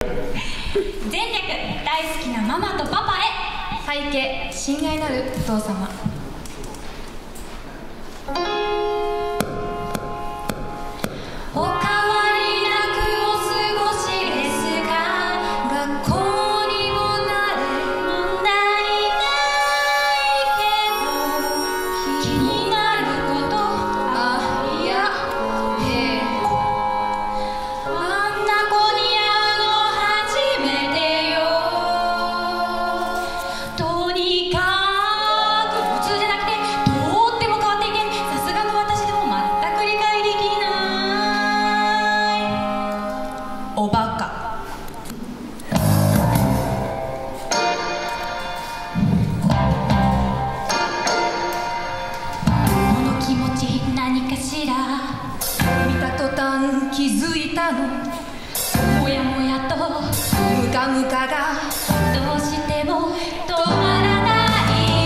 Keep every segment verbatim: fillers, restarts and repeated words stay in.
全略大好きなママとパパへ。背景親愛なるお父様。お変わりなくお過ごしですか。学校にもなれ問題ないけど気になること、あ、いや、ええ、あんな子に会うの初めてよ。とにかく普通じゃなくてとっても変わっていて、さすがの私でも全く理解できないおバカ。この気持ち何かしら見た途端気づいたの。もやもやとムカムカがどうしても止まらない。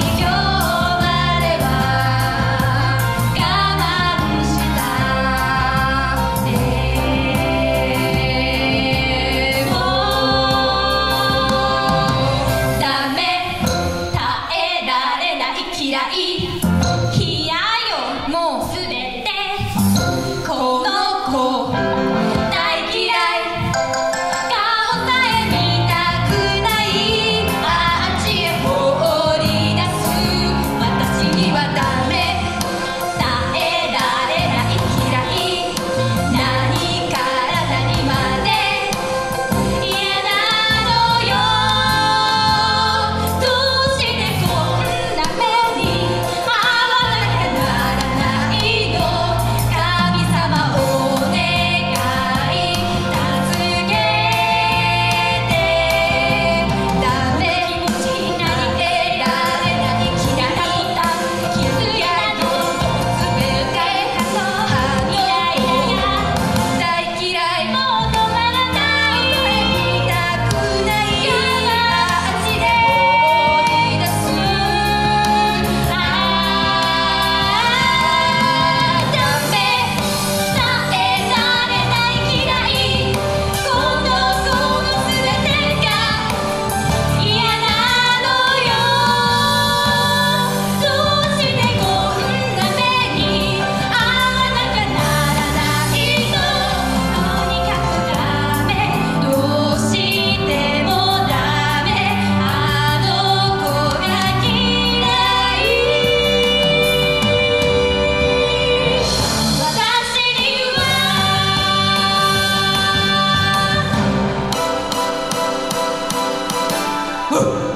今日までは我慢した。でもダメ、耐えられない、嫌い、嫌よ、もうすべて。この子大嫌い、顔さえ見たくない。あっちへ放り出す。私にはダメ、耐えられない、嫌い、何から何まで嫌なのよ。どうしてこんな目に遭わなきゃならないの。神様お願い助けて。ダメ、気持ちになり得られない、嫌いだ傷やよすべてはみらいや大嫌い、もう止まらない。見たくない。あっちで放り出す。あーダメ、耐えられない、嫌い、この子のすべてが嫌なのよ。どうしてこんな目に遭わなきゃならないの。とにかくダメ、どうしてもダメ、あの子が嫌い。私にはうっ